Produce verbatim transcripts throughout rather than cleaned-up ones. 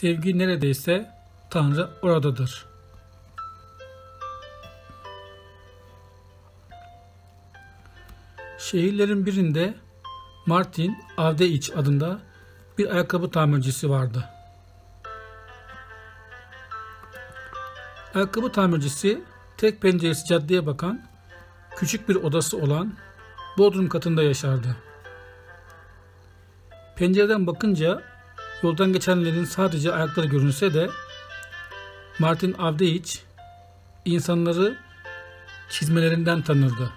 Sevgi neredeyse Tanrı oradadır. Şehirlerin birinde Martin Avdeiç adında bir ayakkabı tamircisi vardı. Ayakkabı tamircisi tek penceresi caddeye bakan küçük bir odası olan bodrum katında yaşardı. Pencereden bakınca yoldan geçenlerin sadece ayakları görünse de Martin Avdeiç insanları çizmelerinden tanırdı.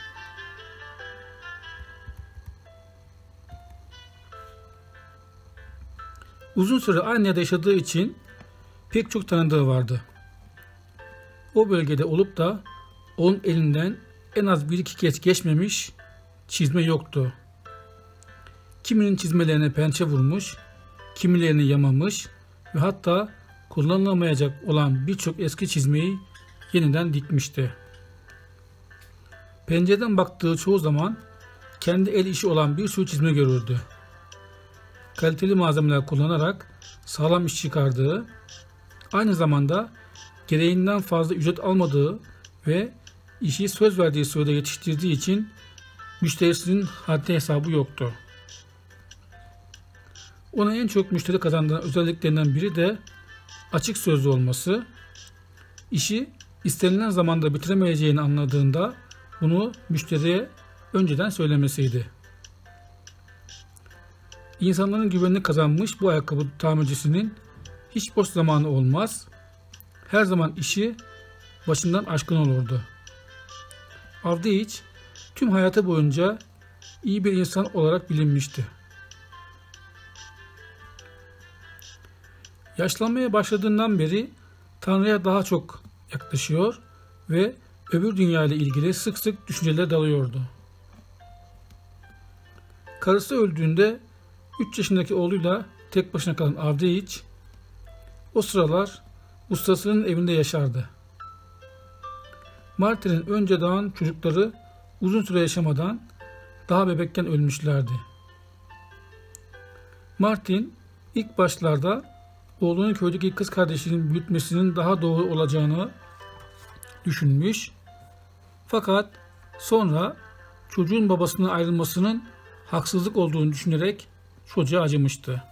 Uzun süre aynı yerde yaşadığı için pek çok tanıdığı vardı. O bölgede olup da onun elinden en az bir iki kez geçmemiş çizme yoktu. Kiminin çizmelerine pençe vurmuş, kimilerini yamamış ve hatta kullanılamayacak olan birçok eski çizmeyi yeniden dikmişti. Pencereden baktığı çoğu zaman kendi el işi olan bir sürü çizme görürdü. Kaliteli malzemeler kullanarak sağlam iş çıkardığı, aynı zamanda gereğinden fazla ücret almadığı ve işi söz verdiği sürede yetiştirdiği için müşterisinin haddi hesabı yoktu. Ona en çok müşteri kazandıran özelliklerinden biri de açık sözlü olması, işi istenilen zamanda bitiremeyeceğini anladığında bunu müşteriye önceden söylemesiydi. İnsanların güvenini kazanmış bu ayakkabı tamircisinin hiç boş zamanı olmaz, her zaman işi başından aşkın olurdu. Avdeiç tüm hayatı boyunca iyi bir insan olarak bilinmişti. Yaşlanmaya başladığından beri Tanrı'ya daha çok yaklaşıyor ve öbür dünya ile ilgili sık sık düşüncelere dalıyordu. Karısı öldüğünde üç yaşındaki oğluyla tek başına kalan Avdeiç o sıralar ustasının evinde yaşardı. Martin'in önce doğan çocukları uzun süre yaşamadan daha bebekken ölmüşlerdi. Martin ilk başlarda oğlunun köydeki kız kardeşinin büyütmesinin daha doğru olacağını düşünmüş. Fakat sonra çocuğun babasından ayrılmasının haksızlık olduğunu düşünerek çocuğa acımıştı.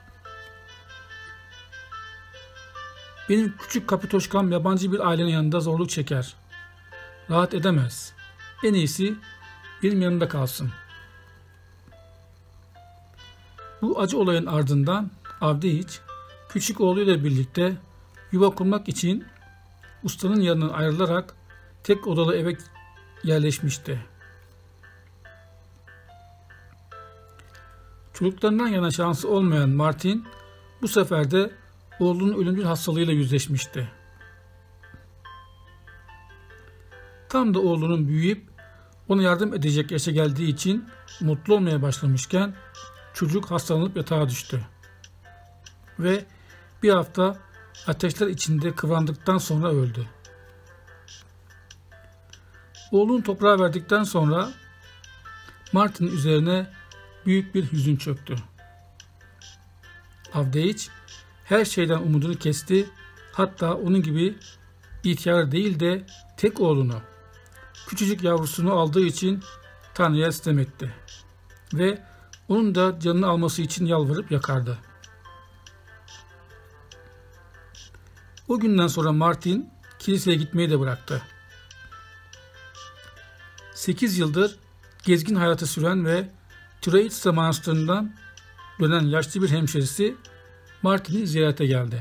Benim küçük kapitoşkam yabancı bir ailenin yanında zorluk çeker. Rahat edemez. En iyisi benim yanımda kalsın. Bu acı olayın ardından Avdeiç küçük oğluyla birlikte yuva kurmak için ustanın yanından ayrılarak tek odalı eve yerleşmişti. Çocuklarından yana şansı olmayan Martin bu sefer de oğlunun ölümcül hastalığıyla yüzleşmişti. Tam da oğlunun büyüyüp ona yardım edecek yaşa geldiği için mutlu olmaya başlamışken çocuk hastalanıp yatağa düştü. Ve bir hafta ateşler içinde kıvrandıktan sonra öldü. Oğlunu toprağa verdikten sonra Martin'in üzerine büyük bir hüzün çöktü. Avdeiç her şeyden umudunu kesti, hatta onun gibi ihtiyar değil de tek oğlunu, küçücük yavrusunu aldığı için Tanrı'ya sitem etti ve onun da canını alması için yalvarıp yakardı. O günden sonra Martin kiliseye gitmeyi de bıraktı. Sekiz yıldır gezgin hayatı süren ve Troitsa Manastırı'ndan dönen yaşlı bir hemşerisi Martin'i ziyarete geldi.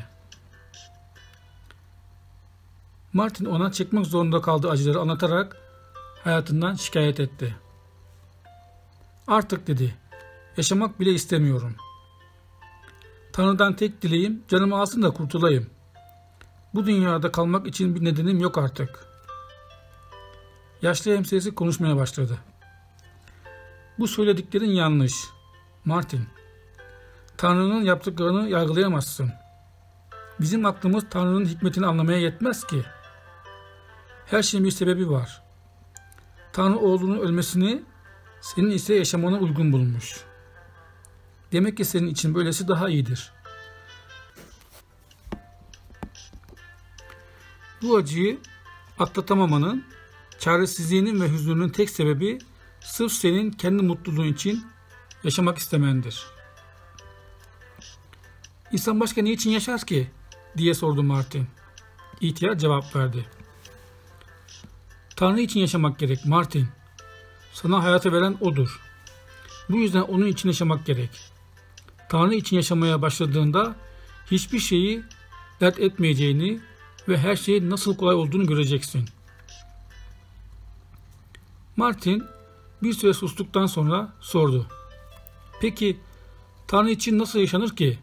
Martin ona çekmek zorunda kaldığı acıları anlatarak hayatından şikayet etti. Artık dedi, yaşamak bile istemiyorum. Tanrı'dan tek dileğim canımı alsın da kurtulayım. Bu dünyada kalmak için bir nedenim yok artık. Yaşlı hemşerisi konuşmaya başladı. Bu söylediklerin yanlış. Martin, Tanrı'nın yaptıklarını yargılayamazsın. Bizim aklımız Tanrı'nın hikmetini anlamaya yetmez ki. Her şeyin bir sebebi var. Tanrı oğlunun ölmesini, senin ise yaşamana uygun bulmuş. Demek ki senin için böylesi daha iyidir. Bu acıyı atlatamamanın, çaresizliğinin ve hüznünün tek sebebi sırf senin kendi mutluluğun için yaşamak istemendir. İnsan başka ne için yaşar ki? Diye sordu Martin. İhtiyar cevap verdi. Tanrı için yaşamak gerek Martin. Sana hayatı veren O'dur. Bu yüzden O'nun için yaşamak gerek. Tanrı için yaşamaya başladığında hiçbir şeyi dert etmeyeceğini ve her şeyin nasıl kolay olduğunu göreceksin. Martin bir süre sustuktan sonra sordu. Peki Tanrı için nasıl yaşanır ki?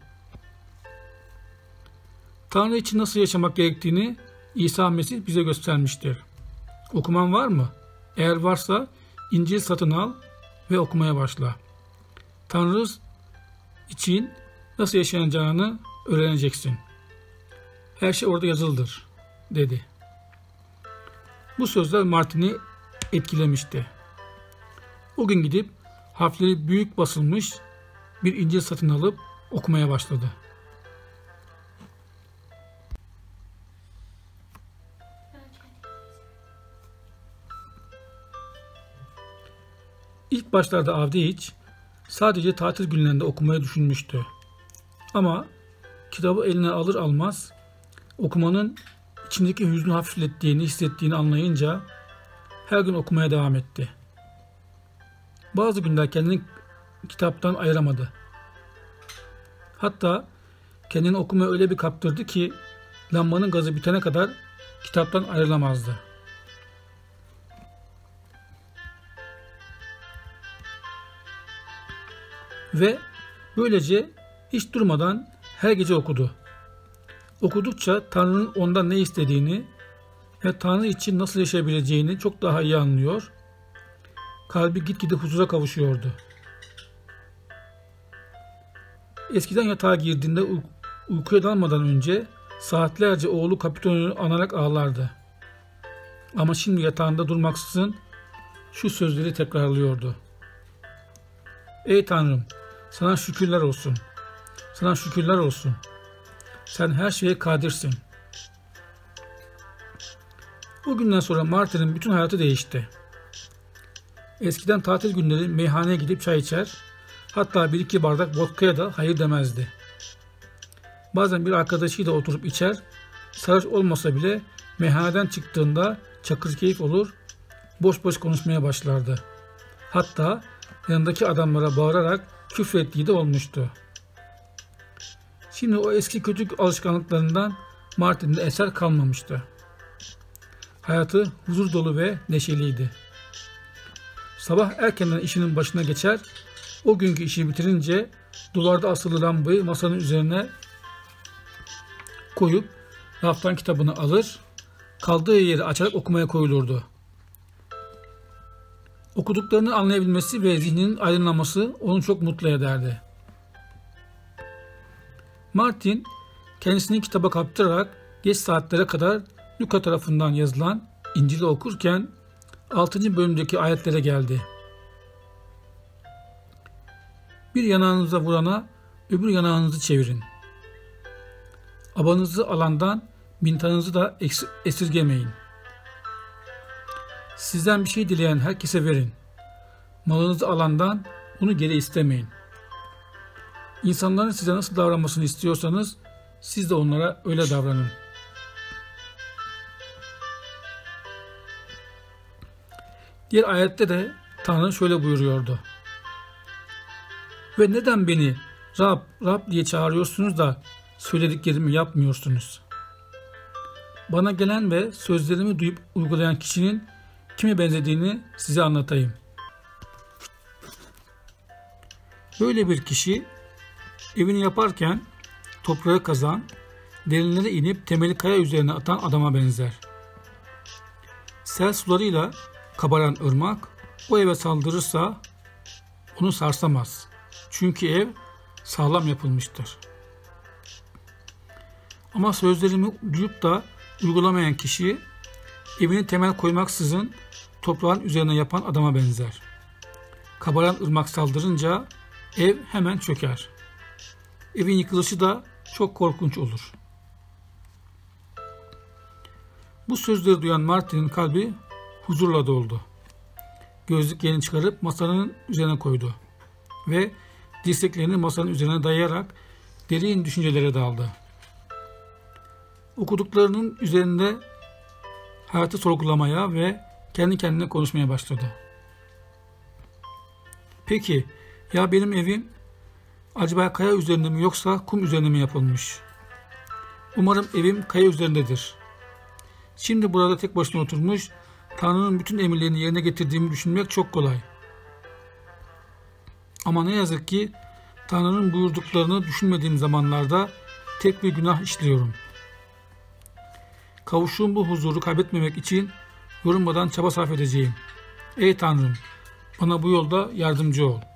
Tanrı için nasıl yaşamak gerektiğini İsa Mesih bize göstermiştir. Okuman var mı? Eğer varsa İncil satın al ve okumaya başla. Tanrı için nasıl yaşanacağını öğreneceksin. Her şey orada yazılıdır, dedi. Bu sözler Martin'i etkilemişti. O gün gidip harfleri büyük basılmış bir İncil satın alıp okumaya başladı. İlk başlarda Avdiiç sadece tatil günlerinde okumayı düşünmüştü. Ama kitabı eline alır almaz okumanın içindeki hüznü hafiflettiğini, hissettiğini anlayınca her gün okumaya devam etti. Bazı günler kendini kitaptan ayıramadı. Hatta kendini okumaya öyle bir kaptırdı ki lambanın gazı bitene kadar kitaptan ayrılamazdı. Ve böylece hiç durmadan her gece okudu. Okudukça Tanrı'nın ondan ne istediğini ve Tanrı için nasıl yaşayabileceğini çok daha iyi anlıyor. Kalbi gitgide huzura kavuşuyordu. Eskiden yatağa girdiğinde uy- uykuya dalmadan önce saatlerce oğlu Kapiton'u anarak ağlardı. Ama şimdi yatağında durmaksızın şu sözleri tekrarlıyordu. Ey Tanrım, sana şükürler olsun. Sana şükürler olsun. Sen her şeye kadirsin. O günden sonra Martin'in bütün hayatı değişti. Eskiden tatil günleri meyhaneye gidip çay içer, hatta bir iki bardak vodkaya da hayır demezdi. Bazen bir arkadaşıyla oturup içer, sarhoş olmasa bile meyhaneden çıktığında çakır keyif olur, boş boş konuşmaya başlardı. Hatta yanındaki adamlara bağırarak küfrettiği de olmuştu. Şimdi o eski kötü alışkanlıklarından Martin'de eser kalmamıştı. Hayatı huzur dolu ve neşeliydi. Sabah erkenden işinin başına geçer, o günkü işi bitirince duvarda asılı lambayı masanın üzerine koyup raftan kitabını alır, kaldığı yeri açarak okumaya koyulurdu. Okuduklarını anlayabilmesi ve zihninin aydınlanması onu çok mutlu ederdi. Martin kendisini kitaba kaptırarak geç saatlere kadar Luka tarafından yazılan İncil'i okurken altıncı bölümdeki ayetlere geldi. Bir yanağınıza vurana öbür yanağınızı çevirin. Abanızı alandan mintanınızı da esirgemeyin. Sizden bir şey dileyen herkese verin. Malınızı alandan onu geri istemeyin. İnsanların size nasıl davranmasını istiyorsanız siz de onlara öyle davranın. Diğer ayette de Tanrı şöyle buyuruyordu. Ve neden beni Rab, Rab diye çağırıyorsunuz da söylediklerimi yapmıyorsunuz? Bana gelen ve sözlerimi duyup uygulayan kişinin kime benzediğini size anlatayım. Böyle bir kişi evini yaparken toprağı kazan, derinlere inip temeli kaya üzerine atan adama benzer. Sel sularıyla kabaran ırmak o eve saldırırsa onu sarsamaz. Çünkü ev sağlam yapılmıştır. Ama sözlerimi duyup da uygulamayan kişi evini temel koymaksızın toprağın üzerine yapan adama benzer. Kabaran ırmak saldırınca ev hemen çöker. Evin yıkılışı da çok korkunç olur. Bu sözleri duyan Martin'in kalbi huzurla doldu. Gözlüklerini çıkarıp masanın üzerine koydu ve dirseklerini masanın üzerine dayayarak derin düşüncelere daldı. Okuduklarının üzerinde hayatı sorgulamaya ve kendi kendine konuşmaya başladı. Peki ya benim evim acaba kaya üzerinde mi yoksa kum üzerinde mi yapılmış? Umarım evim kaya üzerindedir. Şimdi burada tek başına oturmuş, Tanrı'nın bütün emirlerini yerine getirdiğimi düşünmek çok kolay. Ama ne yazık ki Tanrı'nın buyurduklarını düşünmediğim zamanlarda tek bir günah işliyorum. Kavuştuğum bu huzuru kaybetmemek için yorulmadan çaba sarf edeceğim. Ey Tanrım, bana bu yolda yardımcı ol.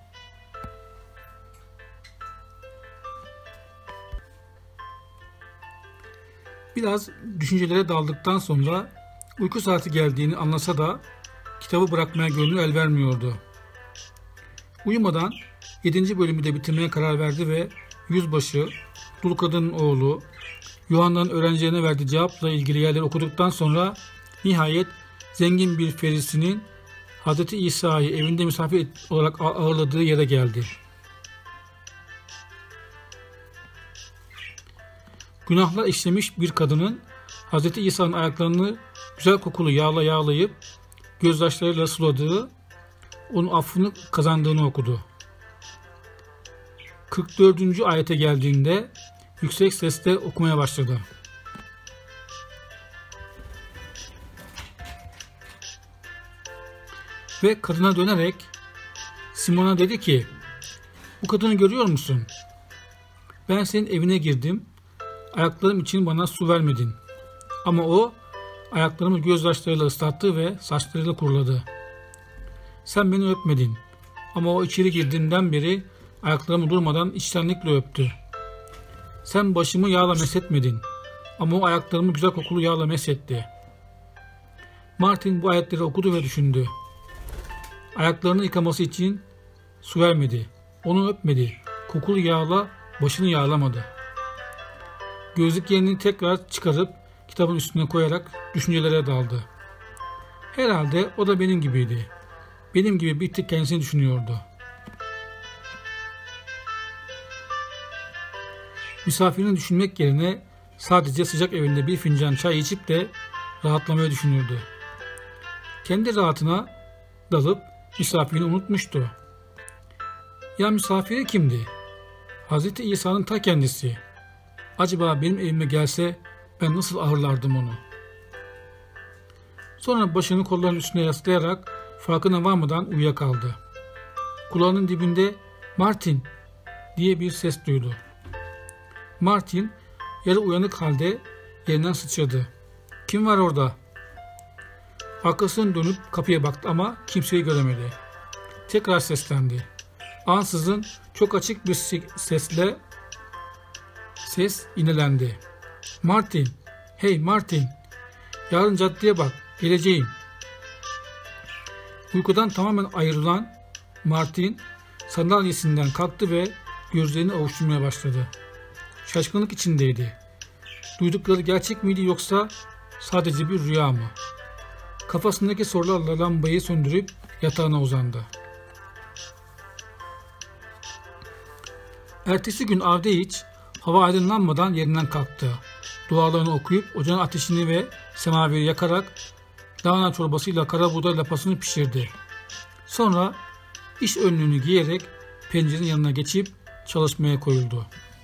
Biraz düşüncelere daldıktan sonra uyku saati geldiğini anlasa da kitabı bırakmaya gönlü el vermiyordu. Uyumadan yedinci bölümü de bitirmeye karar verdi ve yüzbaşı, dul kadının oğlu, Yuhanna'nın öğrencilerine verdiği cevapla ilgili yerleri okuduktan sonra nihayet zengin bir ferisinin Hazreti İsa'yı evinde misafir olarak ağırladığı yere geldi. Günahlar işlemiş bir kadının Hazreti İsa'nın ayaklarını güzel kokulu yağla yağlayıp gözyaşlarıyla suladığı, onun affını kazandığını okudu. kırk dördüncü ayete geldiğinde yüksek sesle okumaya başladı. Ve kadına dönerek Simon'a dedi ki, bu kadını görüyor musun? Ben senin evine girdim, ayaklarım için bana su vermedin. Ama o ayaklarımı gözyaşlarıyla ıslattı ve saçlarıyla kuruladı. Sen beni öpmedin. Ama o içeri girdiğinden beri ayaklarımı durmadan içtenlikle öptü. Sen başımı yağla meshetmedin. Ama o ayaklarımı güzel kokulu yağla meshetti. Martin bu ayetleri okudu ve düşündü. Ayaklarını yıkaması için su vermedi. Onu öpmedi. Kokulu yağla başını yağlamadı. Gözlüklerini tekrar çıkarıp kitabın üstüne koyarak düşüncelere daldı. Herhalde o da benim gibiydi. Benim gibi bir tek kendisini düşünüyordu. Misafirini düşünmek yerine sadece sıcak evinde bir fincan çay içip de rahatlamayı düşünürdü. Kendi rahatına dalıp misafirini unutmuştu. Ya misafiri kimdi? Hazreti İsa'nın ta kendisi. Acaba benim evime gelse ben nasıl ağırlardım onu? Sonra başını kollarının üstüne yaslayarak farkına varmadan uyuyakaldı. Kulağının dibinde "Martin" diye bir ses duydu. Martin yarı uyanık halde yerinden sıçradı. "Kim var orada?" Arkasını dönüp kapıya baktı ama kimseyi göremedi. Tekrar seslendi. Ansızın çok açık bir sesle ses inelendi. "Martin, hey Martin, yarın caddeye bak, geleceğim." Uykudan tamamen ayrılan Martin sandalyesinden kalktı ve gözlerini ovuşturmaya başladı. Şaşkınlık içindeydi. Duydukları gerçek miydi yoksa sadece bir rüya mı? Kafasındaki sorularla lambayı söndürüp yatağına uzandı. Ertesi gün Avdeyiç hava aydınlanmadan yerinden kalktı. Dualarını okuyup ocağın ateşini ve semaveri yakarak lahana çorbasıyla kara buğday lapasını pişirdi. Sonra iş önlüğünü giyerek pencerenin yanına geçip çalışmaya koyuldu.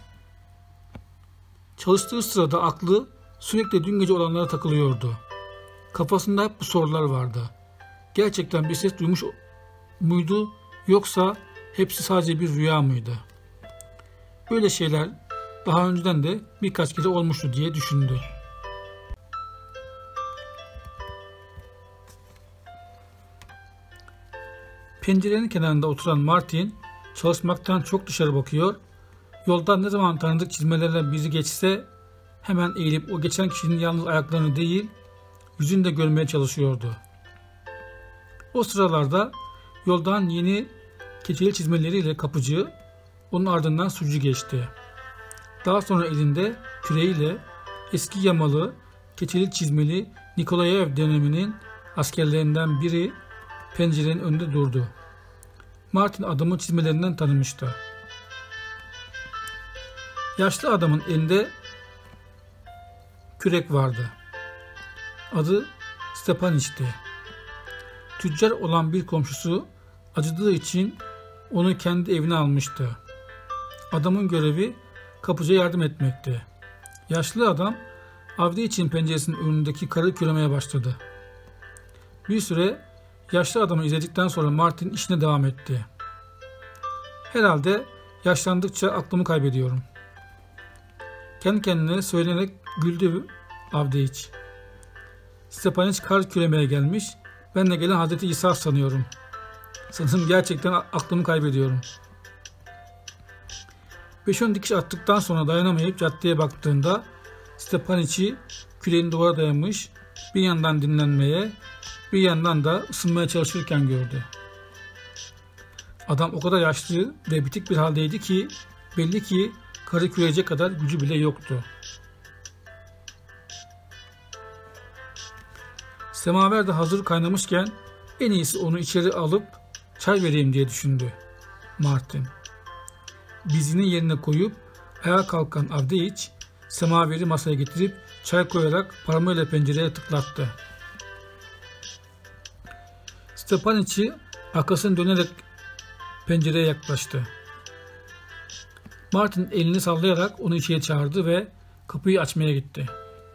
Çalıştığı sırada aklı sürekli dün gece olanlara takılıyordu. Kafasında hep bu sorular vardı. Gerçekten bir ses duymuş muydu yoksa hepsi sadece bir rüya mıydı? Böyle şeyler daha önceden de birkaç kere olmuştu diye düşündü. Pencerenin kenarında oturan Martin çalışmaktan çok dışarı bakıyor, yoldan ne zaman tanıdık çizmelerle bizi geçse hemen eğilip o geçen kişinin yalnız ayaklarını değil, yüzünü de görmeye çalışıyordu. O sıralarda yoldan yeni keçeli çizmeleriyle kapıcı, onun ardından sürücü geçti. Daha sonra elinde küreğiyle eski yamalı, keçeli çizmeli Nikolayev döneminin askerlerinden biri pencerenin önünde durdu. Martin adamın çizmelerinden tanımıştı. Yaşlı adamın elinde kürek vardı. Adı Stepaniç'ti. Tüccar olan bir komşusu acıdığı için onu kendi evine almıştı. Adamın görevi kapıcıya yardım etmekti. Yaşlı adam Avdiç'in penceresinin önündeki karı küремeye başladı. Bir süre yaşlı adamı izledikten sonra Martin işine devam etti. Herhalde yaşlandıkça aklımı kaybediyorum. Kendi kendine söylenerek güldü Avdiç. Stepaniç kar küremeye gelmiş, ben de gelen Hazreti İsa sanıyorum. Sanırım gerçekten aklımı kaybediyorum. beş on dikiş attıktan sonra dayanamayıp caddeye baktığında Stepaniç'i küreğini duvara dayamış, bir yandan dinlenmeye, bir yandan da ısınmaya çalışırken gördü. Adam o kadar yaşlı ve bitik bir haldeydi ki belli ki karı küreyecek kadar gücü bile yoktu. Semaver de hazır kaynamışken en iyisi onu içeri alıp çay vereyim diye düşündü Martin. Bizini yerine koyup ayağa kalkan Avdiç, semaveri masaya getirip çay koyarak parmağıyla pencereye tıklattı. Stepaniç'i arkasını dönerek pencereye yaklaştı. Martin elini sallayarak onu içeri çağırdı ve kapıyı açmaya gitti.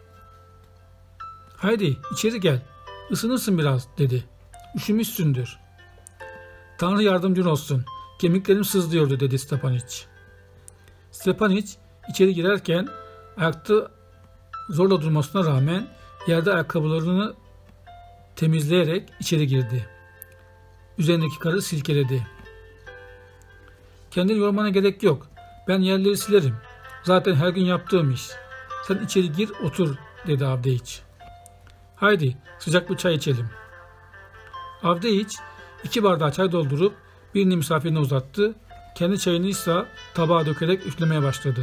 "Haydi içeri gel, ısınırsın biraz," dedi. "Üşümüşsündür." "Tanrı yardımcın olsun, kemiklerim sızlıyordu," dedi Stepaniç. Stepaniç içeri girerken ayakta zorla durmasına rağmen yerde ayakkabılarını temizleyerek içeri girdi. Üzerindeki karı silkeledi. "Kendini yormana gerek yok. Ben yerleri silerim. Zaten her gün yaptığım iş. Sen içeri gir otur," dedi Avdiç. "Haydi sıcak bir çay içelim." Avdiç iki bardağı çay doldurup birini misafirine uzattı. Kendi çayını ise tabağa dökerek üflemeye başladı.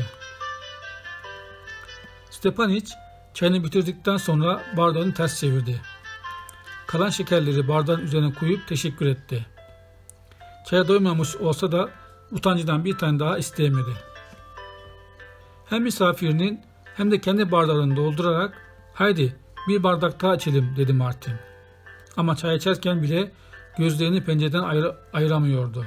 Stepaniç çayını bitirdikten sonra bardağını ters çevirdi. Kalan şekerleri bardağın üzerine koyup teşekkür etti. Çaya doymamış olsa da utancından bir tane daha isteyemedi. Hem misafirinin hem de kendi bardağını doldurarak "Haydi bir bardak daha içelim," dedi Martin. Ama çay içerken bile gözlerini pencereden ayır ayıramıyordu.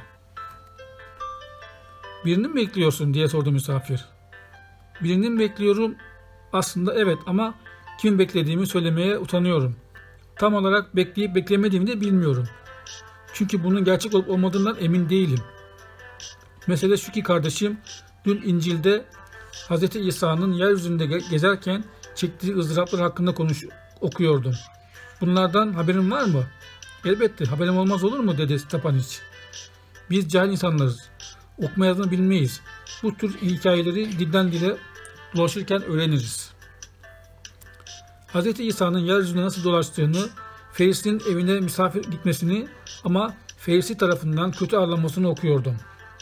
"Birini mi bekliyorsun?" diye sordu misafir. "Birini mi bekliyorum? Aslında evet, ama kim beklediğimi söylemeye utanıyorum. Tam olarak bekleyip beklemediğimi de bilmiyorum. Çünkü bunun gerçek olup olmadığından emin değilim. Mesele şu ki kardeşim, dün İncil'de Hz. İsa'nın yeryüzünde gezerken çektiği ızdıraplar hakkında konuş okuyordum. Bunlardan haberin var mı?" "Elbette, haberim olmaz olur mu?" dedi Stepaniç. "Biz cahil insanlarız. Okuma yazma bilmeyiz. Bu tür hikayeleri dilden dile dolaşırken öğreniriz. Hz. İsa'nın yeryüzünde nasıl dolaştığını, Feris'in evine misafir gitmesini ama Feris'i tarafından kötü ağırlanmasını okuyordum.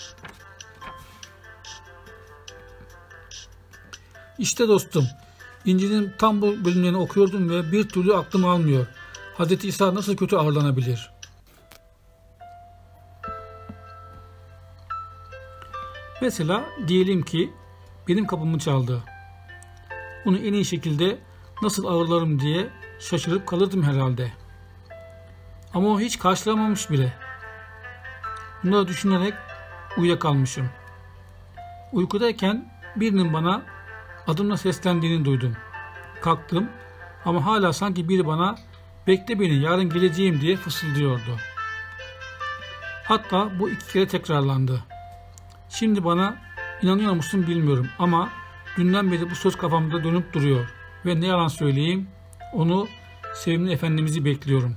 İşte dostum, İncil'in tam bu bölümlerini okuyordum ve bir türlü aklım almıyor. Hz. İsa nasıl kötü ağırlanabilir?" Mesela diyelim ki benim kapımı çaldı. Bunu en iyi şekilde nasıl ağırlarım diye şaşırıp kalırdım herhalde. Ama o hiç karşılamamış bile. Bunları düşünerek uyuyakalmışım. Uykudayken birinin bana adımla seslendiğini duydum. Kalktım ama hala sanki biri bana "Bekle beni, yarın geleceğim," diye fısıldıyordu. Hatta bu iki kere tekrarlandı. Şimdi bana inanıyor musun bilmiyorum ama dünden beri bu söz kafamda dönüp duruyor ve ne yalan söyleyeyim, onu, sevimli Efendimiz'i bekliyorum.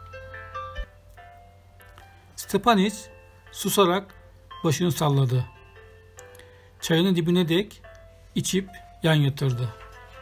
Stepaniç susarak başını salladı. Çayını dibine dek içip yan yatırdı.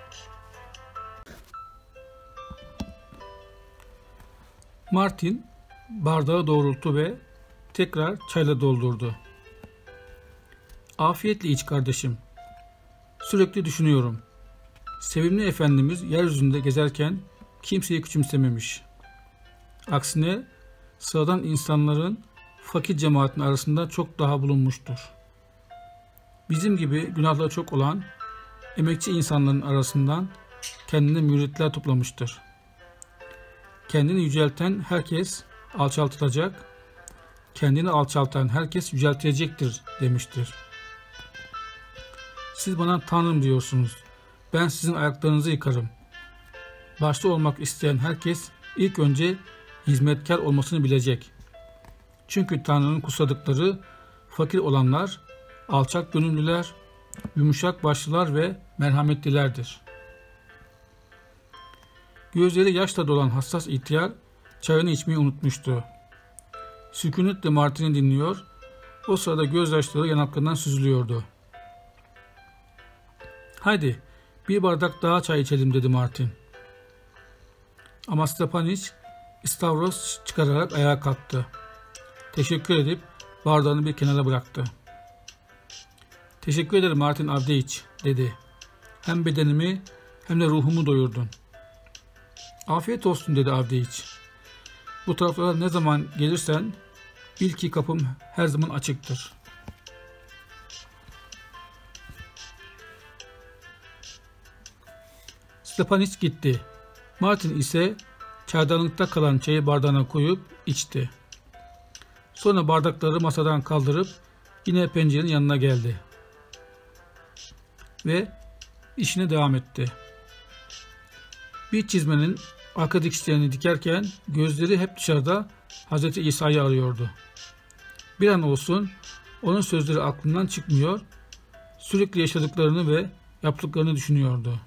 Martin bardağı doğrulttu ve tekrar çayla doldurdu. "Afiyetle iç kardeşim. Sürekli düşünüyorum. Sevimli Efendimiz yeryüzünde gezerken kimseyi küçümsememiş. Aksine sıradan insanların fakir cemaatin arasında çok daha bulunmuştur. Bizim gibi günahları çok olan emekçi insanların arasından kendine müritler toplamıştır. Kendini yücelten herkes alçaltılacak, kendini alçaltan herkes yüceltilecektir demiştir. Siz bana Tanrım diyorsunuz. Ben sizin ayaklarınızı yıkarım. Başta olmak isteyen herkes ilk önce hizmetkar olmasını bilecek. Çünkü Tanrı'nın kutsadıkları fakir olanlar, alçak gönüllüler, yumuşak başlılar ve merhametlilerdir. Gözleri yaşla dolan hassas ihtiyar çayını içmeyi unutmuştu. Sükunetle Martin'i dinliyor, o sırada gözyaşları yanaklarından süzülüyordu. "Haydi bir bardak daha çay içelim," dedi Martin. Ama Stepaniç istavros çıkararak ayağa kalktı. Teşekkür edip bardağını bir kenara bıraktı. "Teşekkür ederim Martin Avdeyiç," dedi. "Hem bedenimi hem de ruhumu doyurdun." "Afiyet olsun," dedi Avdeyiç. "Bu taraflara ne zaman gelirsen bil ki kapım her zaman açıktır." Stepaniç gitti. Martin ise çaydanlıkta kalan çayı bardağına koyup içti. Sonra bardakları masadan kaldırıp yine pencerenin yanına geldi. Ve işine devam etti. Bir çizmenin arka dikişlerini dikerken gözleri hep dışarıda Hazreti İsa'yı arıyordu. Bir an olsun onun sözleri aklından çıkmıyor, sürekli yaşadıklarını ve yaptıklarını düşünüyordu.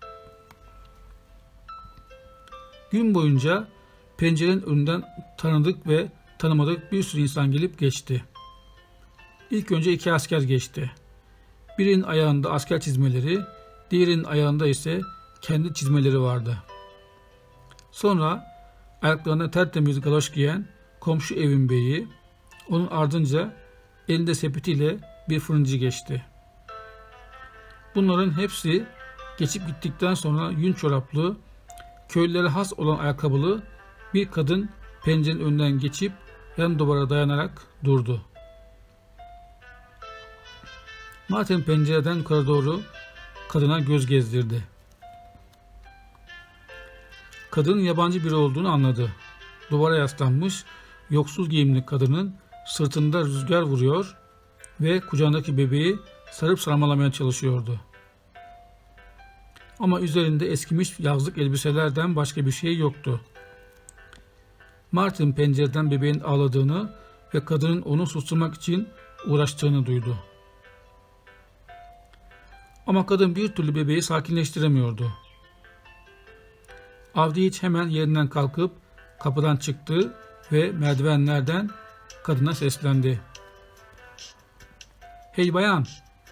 Gün boyunca pencerenin önünden tanıdık ve tanımadık bir sürü insan gelip geçti. İlk önce iki asker geçti. Birinin ayağında asker çizmeleri, diğerinin ayağında ise kendi çizmeleri vardı. Sonra ayaklarına tertemiz galoş giyen komşu evin beyi, onun ardınca elinde sepetiyle bir fırıncı geçti. Bunların hepsi geçip gittikten sonra yün çoraplı, köylülere has olan ayakkabılı bir kadın pencerenin önünden geçip yan duvara dayanarak durdu. Martin pencereden yukarı doğru kadına göz gezdirdi. Kadının yabancı biri olduğunu anladı. Duvara yaslanmış, yoksul giyimli kadının sırtında rüzgar vuruyor ve kucağındaki bebeği sarıp sarmalamaya çalışıyordu. Ama üzerinde eskimiş yazlık elbiselerden başka bir şey yoktu. Martin pencereden bebeğin ağladığını ve kadının onu susturmak için uğraştığını duydu. Ama kadın bir türlü bebeği sakinleştiremiyordu. Avdiyiç hemen yerinden kalkıp kapıdan çıktı ve merdivenlerden kadına seslendi. "Hey bayan!"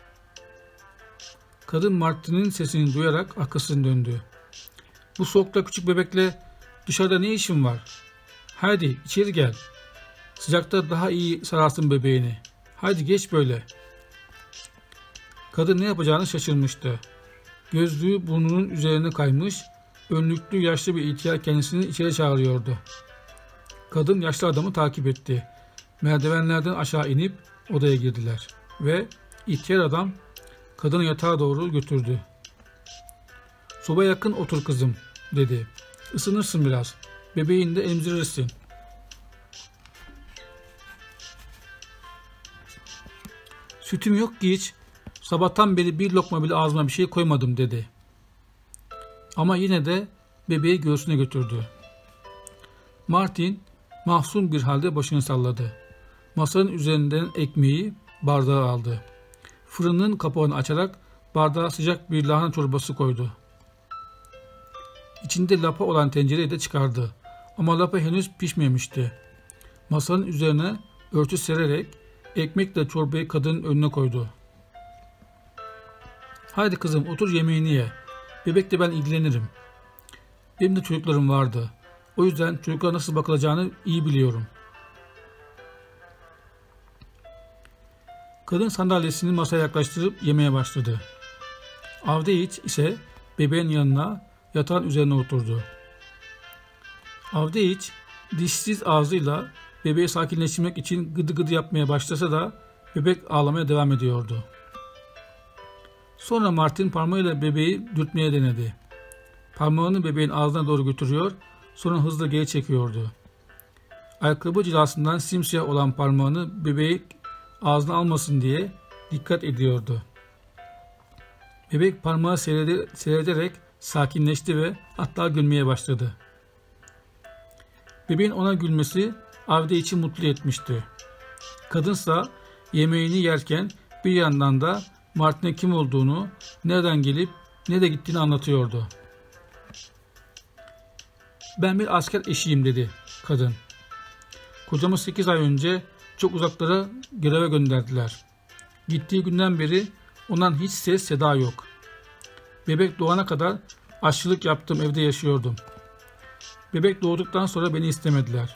Kadın Martin'in sesini duyarak arkasını döndü. "Bu soğukta küçük bebekle dışarıda ne işin var? Haydi içeri gel. Sıcakta daha iyi sararsın bebeğini. Haydi geç böyle." Kadın ne yapacağını şaşırmıştı. Gözlüğü burnunun üzerine kaymış, önlüklü yaşlı bir ihtiyar kendisini içeri çağırıyordu. Kadın yaşlı adamı takip etti. Merdivenlerden aşağı inip odaya girdiler ve ihtiyar adam kadını yatağa doğru götürdü. "Soba yakın otur kızım," dedi. "Isınırsın biraz. Bebeğini de emzirirsin." "Sütüm yok ki hiç. Sabahtan beri bir lokma bile ağzıma bir şey koymadım," dedi. Ama yine de bebeği göğsüne götürdü. Martin mahzun bir halde başını salladı. Masanın üzerinden ekmeği, bardağı aldı. Fırının kapağını açarak bardağa sıcak bir lahana çorbası koydu. İçinde lapa olan tencereyi de çıkardı. Ama lapa henüz pişmemişti. Masanın üzerine örtü sererek ekmekle çorbayı kadının önüne koydu. "Haydi kızım otur yemeğini ye. Bebekle ben ilgilenirim. Benim de çocuklarım vardı. O yüzden çocuklara nasıl bakılacağını iyi biliyorum." Kadın sandalyesini masaya yaklaştırıp yemeye başladı. Avdeyiç ise bebeğin yanına yatağın üzerine oturdu. Avdeyiç dişsiz ağzıyla bebeği sakinleştirmek için gıdı gıdı yapmaya başlasa da bebek ağlamaya devam ediyordu. Sonra Martin parmağıyla bebeği dürtmeye denedi. Parmağını bebeğin ağzına doğru götürüyor, sonra hızla geri çekiyordu. Ayakkabı cilasından simsiyah olan parmağını bebeği ağzına almasın diye dikkat ediyordu. Bebek parmağı seyrederek sakinleşti ve hatta gülmeye başladı. Bebeğin ona gülmesi Avdeyiç'i mutlu etmişti. Kadınsa yemeğini yerken bir yandan da Martin'e kim olduğunu, nereden gelip ne de gittiğini anlatıyordu. "Ben bir asker eşiyim," dedi kadın. "Kocamı sekiz ay önce çok uzaklara göreve gönderdiler. Gittiği günden beri ondan hiç ses seda yok. Bebek doğana kadar aşçılık yaptığım evde yaşıyordum. Bebek doğduktan sonra beni istemediler.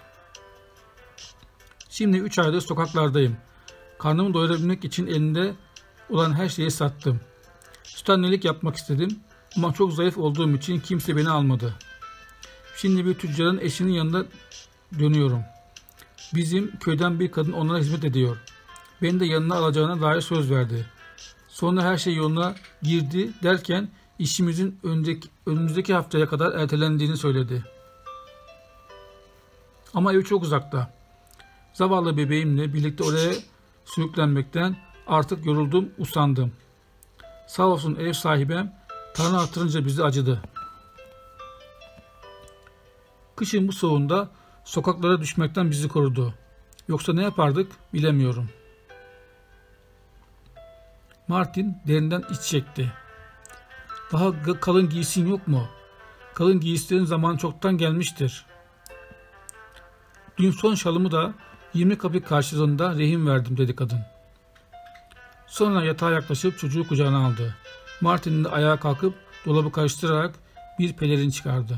Şimdi üç aydır sokaklardayım. Karnımı doyurabilmek için elinde olan her şeyi sattım. Süt annelik yapmak istedim ama çok zayıf olduğum için kimse beni almadı. Şimdi bir tüccarın eşinin yanında dönüyorum. Bizim köyden bir kadın onlara hizmet ediyor. Beni de yanına alacağına dair söz verdi. Sonra her şey yoluna girdi derken işimizin öndeki, önümüzdeki haftaya kadar ertelendiğini söyledi. Ama ev çok uzakta. Zavallı bebeğimle birlikte oraya sürüklenmekten artık yoruldum, usandım. Sağ olsun ev sahibem Tanrı artırınca bizi acıdı. Kışın bu soğuğunda sokaklara düşmekten bizi korudu. Yoksa ne yapardık bilemiyorum." Martin derinden iç çekti. "Daha kalın giysin yok mu? Kalın giysilerin zamanı çoktan gelmiştir. Dün son şalımı da yirmi kapik karşılığında rehin verdim," dedi kadın. Sonra yatağa yaklaşıp çocuğu kucağına aldı. Martin de ayağa kalkıp dolabı karıştırarak bir pelerin çıkardı.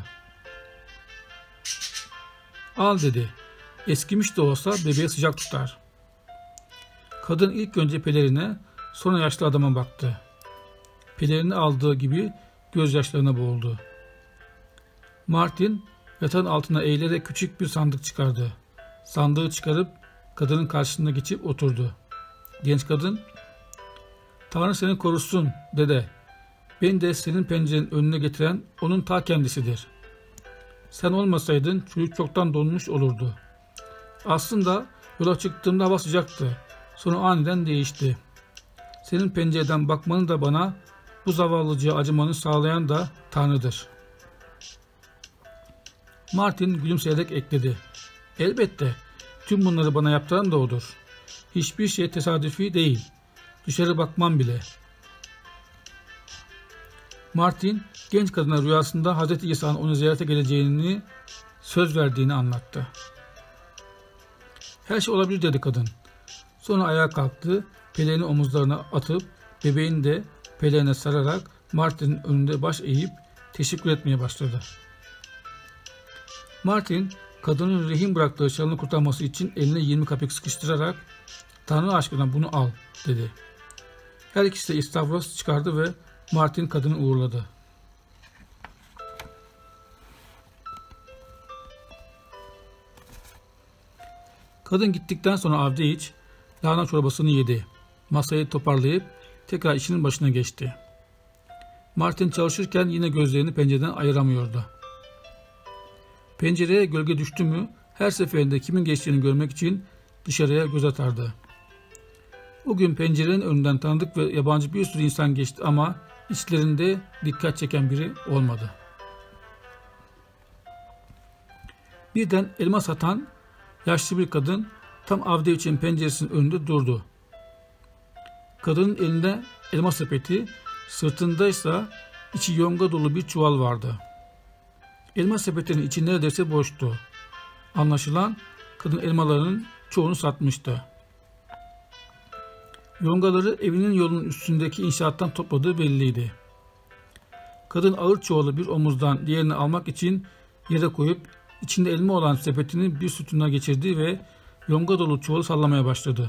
"Al," dedi. "Eskimiş de olsa bebeğe sıcak tutar." Kadın ilk önce pelerine, sonra yaşlı adama baktı. Pelerini aldığı gibi gözyaşlarına boğuldu. Martin yatağın altına eğilerek küçük bir sandık çıkardı. Sandığı çıkarıp kadının karşısına geçip oturdu. Genç kadın, "Tanrı seni korusun dede. Beni de senin pencerenin önüne getiren onun ta kendisidir. Sen olmasaydın çocuk çoktan donmuş olurdu. Aslında yola çıktığımda hava sıcaktı. Sonra aniden değişti. Senin pencereden bakmanı da bana bu zavallıcıya acımanı sağlayan da Tanrı'dır." Martin gülümseyerek ekledi. "Elbette tüm bunları bana yaptıran da odur. Hiçbir şey tesadüfi değil. Dışarı bakmam bile." Martin genç kadına rüyasında Hazreti İsa'nın onu ziyarete geleceğini söz verdiğini anlattı. "Her şey olabilir," dedi kadın. Sonra ayağa kalktı, pelerini omuzlarına atıp bebeğini de pelerine sararak Martin'in önünde baş eğip teşekkür etmeye başladı. Martin kadının rehin bıraktığı şalını kurtarması için eline yirmi kapik sıkıştırarak "Tanrı aşkına bunu al," dedi. Her ikisi de istavros çıkardı ve Martin kadını uğurladı. Kadın gittikten sonra Avdeyiç lahana çorbasını yedi. Masayı toparlayıp tekrar işinin başına geçti. Martin çalışırken yine gözlerini pencereden ayıramıyordu. Pencereye gölge düştü mü her seferinde kimin geçtiğini görmek için dışarıya göz atardı. O gün pencerenin önünden tanıdık ve yabancı bir sürü insan geçti ama içlerinde dikkat çeken biri olmadı. Birden elma satan yaşlı bir kadın tam Avdeyiç'in penceresinin önünde durdu. Kadının elinde elma sepeti, sırtındaysa içi yonga dolu bir çuval vardı. Elma sepetinin içi neredeyse boştu. Anlaşılan kadın elmalarının çoğunu satmıştı. Yongaları evinin yolunun üstündeki inşaattan topladığı belliydi. Kadın ağır çuvalı bir omuzdan diğerini almak için yere koyup içinde elma olan sepetini bir sütuna geçirdi ve yonga dolu çuvalı sallamaya başladı.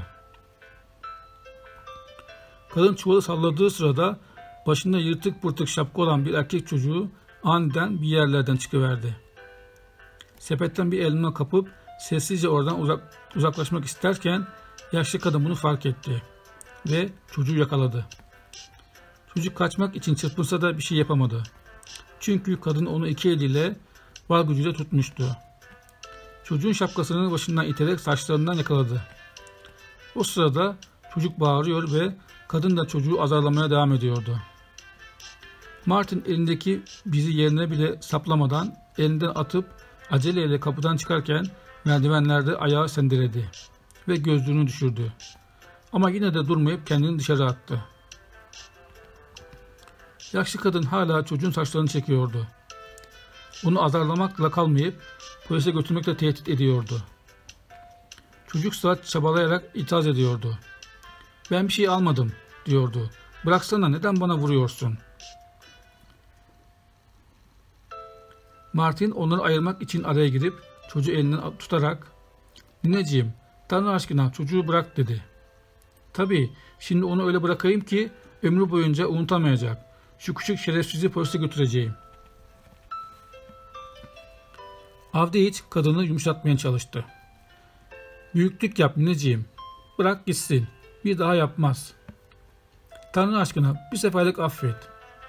Kadın çuvalı salladığı sırada başında yırtık pırtık şapka olan bir erkek çocuğu aniden bir yerlerden çıkıverdi. sepetten bir elma kapıp sessizce oradan uzak, uzaklaşmak isterken yaşlı kadın bunu fark etti ve çocuğu yakaladı. Çocuk kaçmak için çırpınsa da bir şey yapamadı. Çünkü kadın onu iki eliyle var gücüyle tutmuştu. Çocuğun şapkasını başından iterek saçlarından yakaladı. O sırada çocuk bağırıyor ve kadın da çocuğu azarlamaya devam ediyordu. Martin elindeki bizi yerine bile saplamadan elinden atıp aceleyle kapıdan çıkarken merdivenlerde ayağı sendeledi ve gözlüğünü düşürdü. Ama yine de durmayıp kendini dışarı attı. Yaşlı kadın hala çocuğun saçlarını çekiyordu. Onu azarlamakla kalmayıp polise götürmekle tehdit ediyordu. Çocuksa çabalayarak itiraz ediyordu. "Ben bir şey almadım," diyordu. "Bıraksana, neden bana vuruyorsun?" Martin onları ayırmak için araya girip çocuğu elinden tutarak "Nineciğim, Tanrı aşkına çocuğu bırak," dedi. "Tabii, şimdi onu öyle bırakayım ki ömrü boyunca unutamayacak. Şu küçük şerefsizi polise götüreceğim." Avdiiç kadını yumuşatmaya çalıştı. "Büyüklük yap nineciğim. Bırak gitsin. Bir daha yapmaz. Tanrı aşkına bir seferlik affet."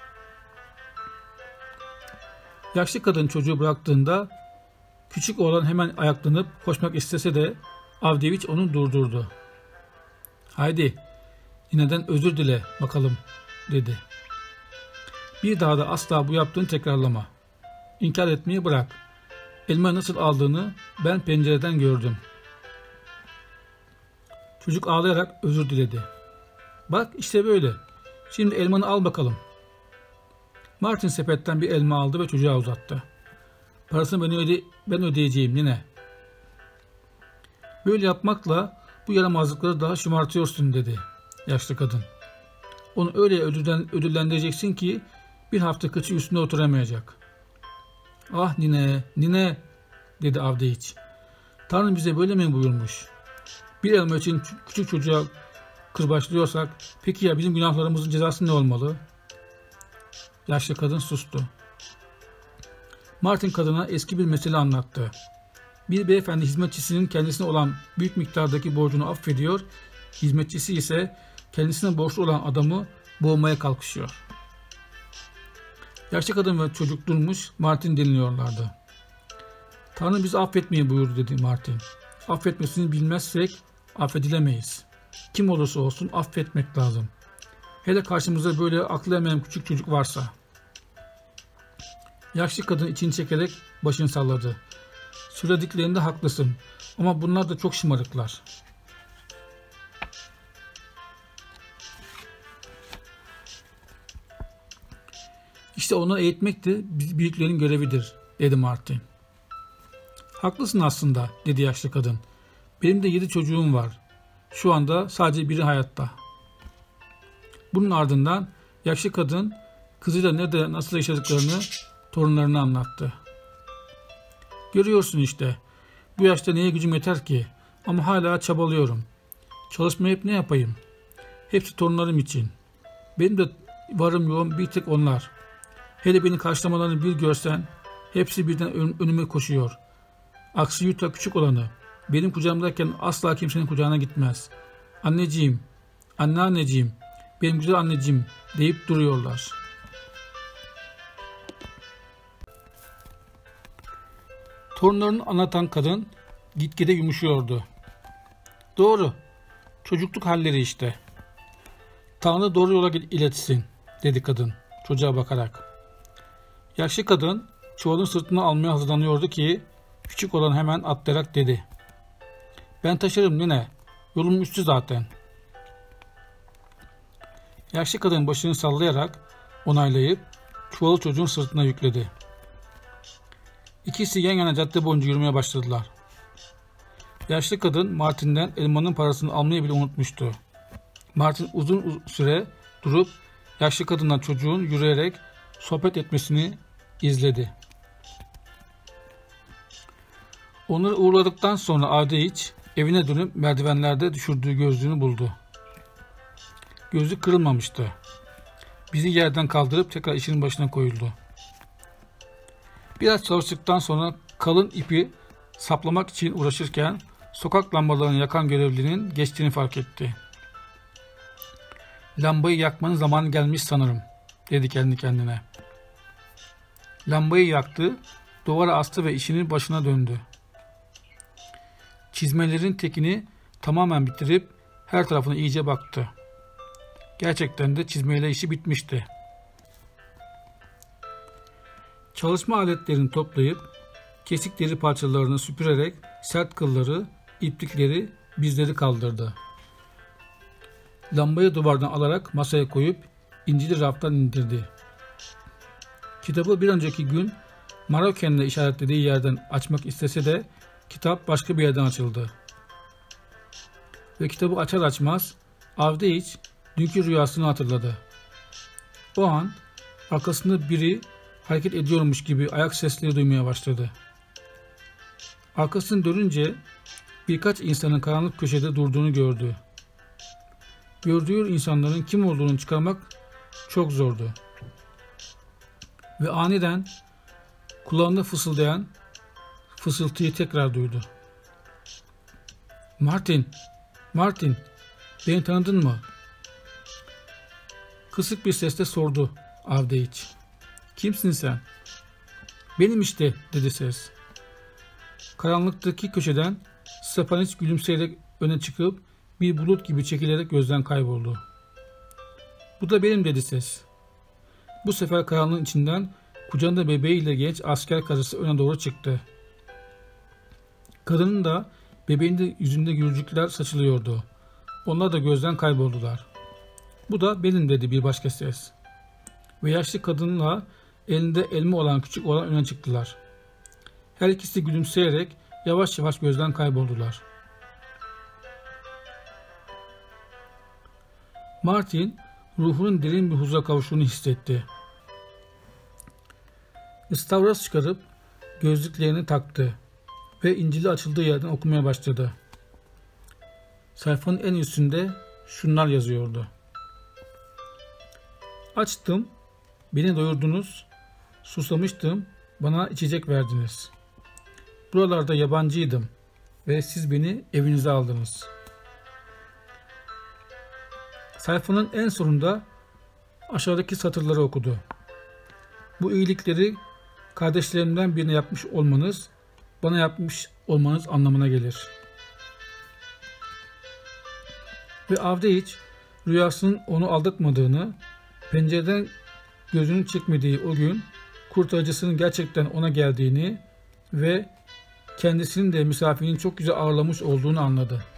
Yaşlı kadın çocuğu bıraktığında küçük oğlan hemen ayaklanıp koşmak istese de Avdiiç onu durdurdu. "Haydi, yineden özür dile bakalım," dedi. "Bir daha da asla bu yaptığını tekrarlama. İnkar etmeyi bırak. Elma nasıl aldığını ben pencereden gördüm." Çocuk ağlayarak özür diledi. "Bak işte böyle. Şimdi elmanı al bakalım." Martin sepetten bir elma aldı ve çocuğa uzattı. "Parasını ben, öde ben ödeyeceğim nine." "Böyle yapmakla bu yaramazlıkları daha şımartıyorsun," dedi yaşlı kadın. "Onu öyle ödülden, ödüllendireceksin ki bir hafta kıçı üstünde oturamayacak." "Ah nine, nine," dedi Avdiiç. "Tanrı bize böyle mi buyurmuş? Bir elma için küçük çocuğa kırbaçlıyorsak peki ya bizim günahlarımızın cezası ne olmalı?" Yaşlı kadın sustu. Martin kadına eski bir mesele anlattı. Bir beyefendi hizmetçisinin kendisine olan büyük miktardaki borcunu affediyor, hizmetçisi ise kendisine borçlu olan adamı boğmaya kalkışıyor. Yaşlı kadın ve çocuk durmuş Martin dinliyorlardı. "Tanrı bizi affetmeyi buyurdu," dedi Martin. "Affetmesini bilmezsek affedilemeyiz. Kim olursa olsun affetmek lazım. Hele karşımızda böyle aklı ermeyen küçük çocuk varsa." Yaşlı kadın içini çekerek başını salladı. "Söylediklerinde haklısın ama bunlar da çok şımarıklar." "İşte onu eğitmek de büyüklerin görevidir," dedi Martin. "Haklısın aslında," dedi yaşlı kadın. "Benim de yedi çocuğum var. Şu anda sadece biri hayatta." Bunun ardından yaşlı kadın kızıyla ne de nasıl yaşadıklarını torunlarına anlattı. "Görüyorsun işte, bu yaşta neye gücüm yeter ki, ama hala çabalıyorum. Çalışmayıp ne yapayım? Hepsi torunlarım için. Benim de varım yoğum bir tek onlar. Hele beni karşılamalarını bir görsen, hepsi birden önüme koşuyor. Aksi Yuta küçük olanı, benim kucağımdayken asla kimsenin kucağına gitmez. Anneciğim, anneanneciğim, benim güzel anneciğim deyip duruyorlar." Torunlarını anlatan kadın gitgide yumuşuyordu. "Doğru, çocukluk halleri işte. Tanrı doğru yola iletsin," dedi kadın çocuğa bakarak. Yaşlı kadın çuvalın sırtına almaya hazırlanıyordu ki küçük olan hemen atlayarak dedi. "Ben taşırım nene, yolum üstü zaten." Yaşlı kadın başını sallayarak onaylayıp çuvalı çocuğun sırtına yükledi. İkisi yan yana cadde boyunca yürümeye başladılar. Yaşlı kadın Martin'den elmanın parasını almayı bile unutmuştu. Martin uzun süre durup yaşlı kadınla çocuğun yürüyerek sohbet etmesini izledi. Onları uğurladıktan sonra Avdiiç evine dönüp merdivenlerde düşürdüğü gözlüğünü buldu. Gözlük kırılmamıştı. Bizi yerden kaldırıp tekrar işinin başına koyuldu. Biraz çalıştıktan sonra kalın ipi saplamak için uğraşırken sokak lambalarını yakan görevlinin geçtiğini fark etti. "Lambayı yakmanın zamanı gelmiş sanırım," dedi kendi kendine. Lambayı yaktı, duvara astı ve işinin başına döndü. Çizmelerin tekini tamamen bitirip her tarafına iyice baktı. Gerçekten de çizmeyle işi bitmişti. Çalışma aletlerini toplayıp kesik deri parçalarını süpürerek sert kılları, iplikleri, bizleri kaldırdı. Lambayı duvardan alarak masaya koyup incili raftan indirdi. Kitabı bir önceki gün Maroken'le işaretlediği yerden açmak istese de kitap başka bir yerden açıldı. Ve kitabı açar açmaz Avdeiç dünkü rüyasını hatırladı. O an arkasında biri hareket ediyormuş gibi ayak sesleri duymaya başladı. Arkasını dönünce birkaç insanın karanlık köşede durduğunu gördü. Gördüğü insanların kim olduğunu çıkarmak çok zordu. Ve aniden kulağında fısıldayan fısıltıyı tekrar duydu. "Martin, Martin, beni tanıdın mı?" Kısık bir sesle sordu Avdeiç. "Kimsin sen?" "Benim işte," dedi ses. Karanlıktaki köşeden Stepaniç gülümseyerek öne çıkıp bir bulut gibi çekilerek gözden kayboldu. "Bu da benim," dedi ses. Bu sefer karanlığın içinden kucağında bebeğiyle genç asker karısı öne doğru çıktı. Kadının da bebeğin de yüzünde gülücükler saçılıyordu. Onlar da gözden kayboldular. "Bu da benim," dedi bir başka ses. Ve yaşlı kadınla elinde elma olan küçük oğlan öne çıktılar. Her ikisi gülümseyerek yavaş yavaş gözden kayboldular. Martin ruhunun derin bir huzura kavuştuğunu hissetti. İstavros çıkarıp gözlüklerini taktı ve İncil'i açıldığı yerden okumaya başladı. Sayfanın en üstünde şunlar yazıyordu. "Açtım, beni doyurdunuz, susamıştım, bana içecek verdiniz. Buralarda yabancıydım ve siz beni evinize aldınız." Sayfanın en sonunda aşağıdaki satırları okudu. "Bu iyilikleri kardeşlerimden birine yapmış olmanız, bana yapmış olmanız anlamına gelir." Ve Avdeiç rüyasının onu aldatmadığını, pencereden gözünü çekmediği o gün kurtarıcısının gerçekten ona geldiğini ve kendisinin de misafirinin çok güzel ağırlamış olduğunu anladı.